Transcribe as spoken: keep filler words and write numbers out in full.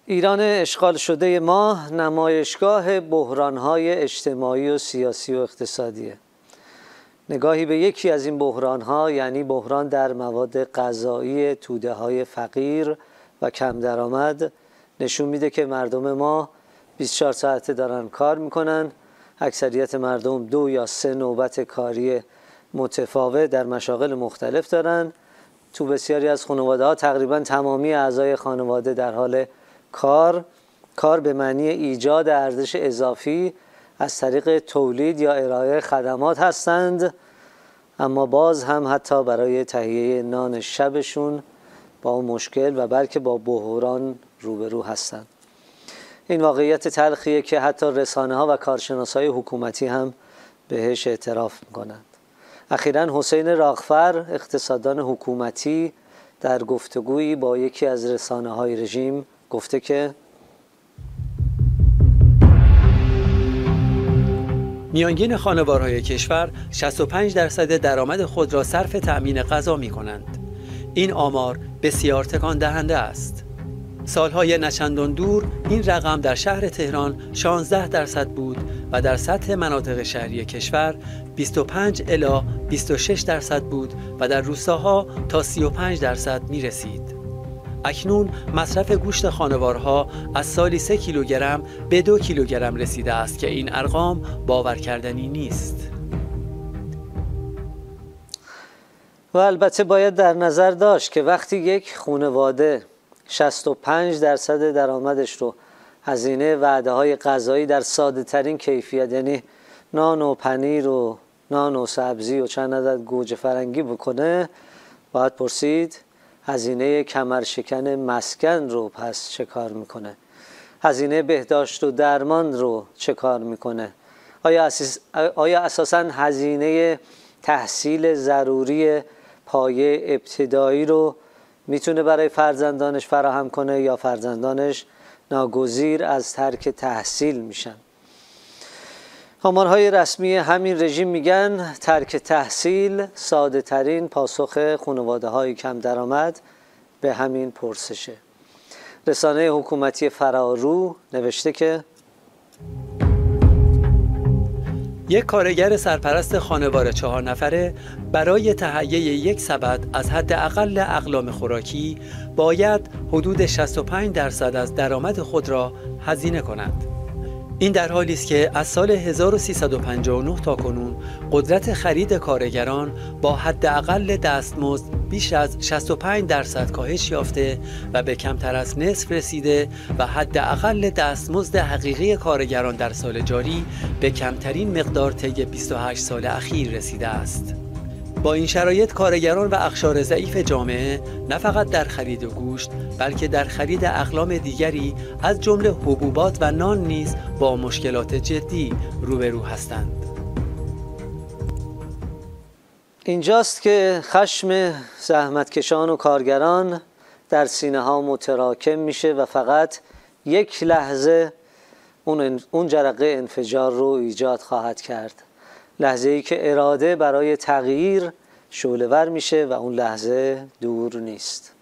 ایران اشغال شده ما نمایشگاه بحران‌های اجتماعی و سیاسی و اقتصادیه. نگاهی به یکی از این بحران‌ها، یعنی بحران در مواد غذایی توده‌های فقیر و کم درآمد، نشون میده که مردم ما بیست و چهار ساعته دارن کار میکنن. اکثریت مردم دو یا سه نوبت کاری متفاوت در مشاغل مختلف دارن. تو بسیاری از خانواده‌ها تقریبا تمامی اعضای خانواده در حال کار کار به معنی ایجاد ارزش اضافی از طریق تولید یا ارائه خدمات هستند، اما باز هم حتی برای تهیه نان شبشون با مشکل و بلکه با بحران روبرو هستند. این واقعیت تلخیه که حتی رسانه‌ها و کارشناسای حکومتی هم بهش اعتراف میکنند. اخیراً حسین راغفر، اقتصاددان حکومتی، در گفتگویی با یکی از رسانه‌های رژیم گفته که میانگین خانوارهای کشور شصت و پنج درصد درآمد خود را صرف تأمین غذا می کنند. این آمار بسیار تکان دهنده است. سالهای نچندان دور این رقم در شهر تهران شانزده درصد بود و در سطح مناطق شهری کشور بیست و پنج الی بیست و شش درصد بود و در روستاها تا سی و پنج درصد می رسید. اکنون مصرف گوشت خانوارها از سالی سه کیلوگرم به دو کیلوگرم رسیده است که این ارقام باور کردنی نیست. و البته باید در نظر داشت که وقتی یک خانواده شصت و پنج درصد درآمدش رو هزینه وعده های غذایی در ساده ترین کیفیت، یعنی نان و پنیر و نان و سبزی و چند عدد گوجه فرنگی بکنه، باید پرسید هزینه کمرشکن مسکن رو پس چه کار میکنه؟ هزینه بهداشت و درمان رو چه کار میکنه؟ آیا, اساس... آیا اساساً هزینه تحصیل ضروری پایه ابتدایی رو میتونه برای فرزندانش فراهم کنه یا فرزندانش ناگزیر از ترک تحصیل میشن؟ آمارهای رسمی همین رژیم میگن ترک تحصیل ساده ترین پاسخ خانواده های کم درآمد به همین پرسشه. رسانه حکومتی فرارو نوشته که یک کارگر سرپرست خانوار چهار نفره برای تهیه یک سبد از حداقل اقلام خوراکی باید حدود شصت و پنج درصد از درآمد خود را هزینه کند. این در حالی است که از سال هزار و سیصد و پنجاه و نه تا کنون قدرت خرید کارگران با حداقل دستمزد بیش از شصت و پنج درصد کاهش یافته و به کمتر از نصف رسیده و حداقل دستمزد حقیقی کارگران در سال جاری به کمترین مقدار طی بیست و هشت سال اخیر رسیده است. با این شرایط کارگران و اقشار ضعیف جامعه نه فقط در خرید گوشت بلکه در خرید اقلام دیگری از جمله حبوبات و نان نیز با مشکلات جدی روبرو هستند. اینجاست که خشم زحمتکشان و کارگران در سینه ها متراکم میشه و فقط یک لحظه اون اون جرقه انفجار رو ایجاد خواهد کرد. لحظه ای که اراده برای تغییر شعله‌ور میشه و اون لحظه دور نیست.